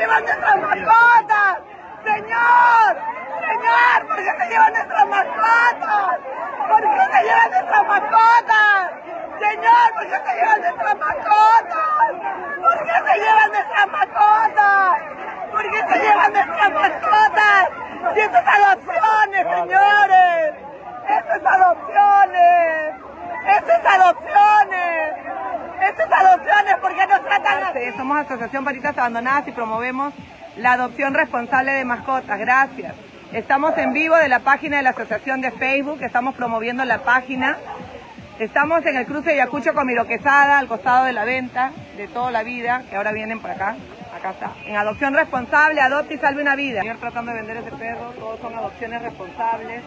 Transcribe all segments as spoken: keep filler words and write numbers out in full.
llevan nuestras mascotas? Señor, señor, ¿por qué se llevan nuestras mascotas? ¿Por qué se llevan nuestras mascotas? Señor, ¿por qué se llevan nuestras mascotas? ¿Por qué se llevan nuestras mascotas? ¿Por qué se llevan nuestras mascotas? Si esto es adopciones, señores. Esto es adopciones. Esto es adopciones. Esto es adopciones. ¿Por qué nos tratan así? Somos Asociación Patitas Abandonadas y promovemos la adopción responsable de mascotas. Gracias. Estamos en vivo de la página de la asociación de Facebook. Estamos promoviendo la página. Estamos en el cruce de Ayacucho con Miro Quesada, al costado de la venta de toda la vida, que ahora vienen por acá. Acá está. En adopción responsable, adopte y salve una vida. Señor tratando de vender ese perro, todos son adopciones responsables.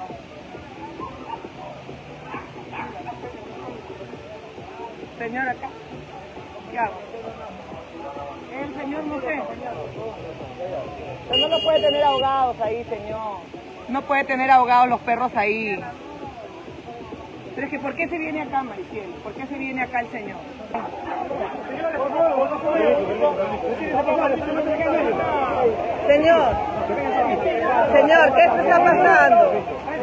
Señor, acá. ¿Qué hago? El señor no sé. Pero no lo puede tener ahogados ahí, señor. No puede tener ahogados los perros ahí. Pero es que ¿por qué se viene acá, Mariciel? ¿Por qué se viene acá el señor? Señor, señor, ¿qué está pasando?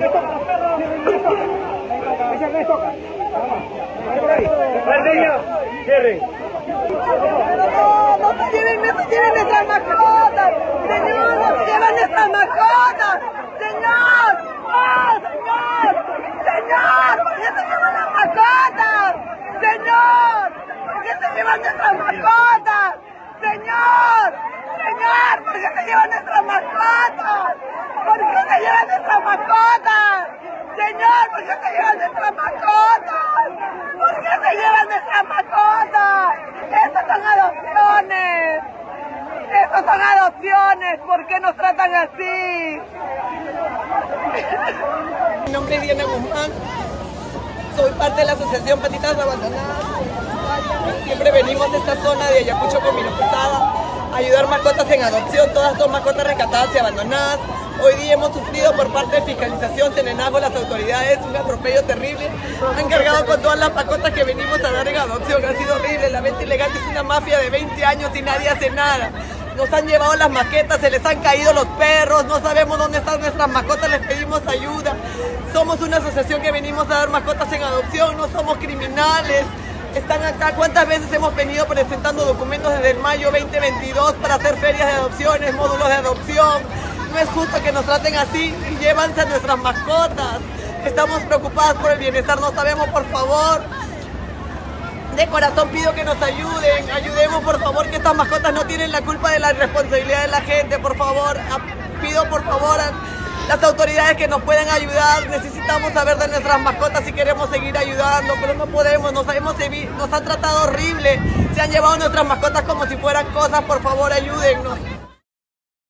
No, no se lleven, no se lleven nuestras mascotas. Señor, no se lleven nuestras mascotas. Señor, ¡oh, señor! Señor, ¿por qué se llevan las mascotas? Señor, ¿por qué se llevan nuestras mascotas? Señor, señor, ¿por qué se llevan nuestras mascotas? ¿Por qué se llevan nuestras mascotas? Señor, ¿por qué se llevan nuestras mascotas? ¿Por qué se llevan nuestras mascotas? Estas son adopciones. Estas son adopciones. ¿Por qué nos tratan así? Mi nombre es Diana Guzmán. Soy parte de la Asociación Patitas Abandonadas. Siempre venimos de esta zona de Ayacucho con Miro Quesada a ayudar mascotas en adopción. Todas son mascotas rescatadas y abandonadas. Hoy día hemos sufrido por parte de fiscalización, Serenazgo, las autoridades, un atropello terrible. Han cargado con todas las mascotas que venimos a dar en adopción. Ha sido horrible. La venta ilegal es una mafia de veinte años y nadie hace nada. Nos han llevado las maquetas, se les han caído los perros, no sabemos dónde están nuestras mascotas, les pedimos ayuda. Somos una asociación que venimos a dar mascotas en adopción, no somos criminales. Están acá, ¿cuántas veces hemos venido presentando documentos desde el mayo veinte veintidós para hacer ferias de adopciones, módulos de adopción? No es justo que nos traten así y llévanse a nuestras mascotas. Estamos preocupadas por el bienestar, no sabemos, por favor. De corazón pido que nos ayuden, ayudemos por favor, que estas mascotas no tienen la culpa de la irresponsabilidad de la gente, por favor, pido por favor a las autoridades que nos puedan ayudar, necesitamos saber de nuestras mascotas si queremos seguir ayudando, pero no podemos, nos, hemos, nos han tratado horrible, se han llevado nuestras mascotas como si fueran cosas, por favor ayúdennos.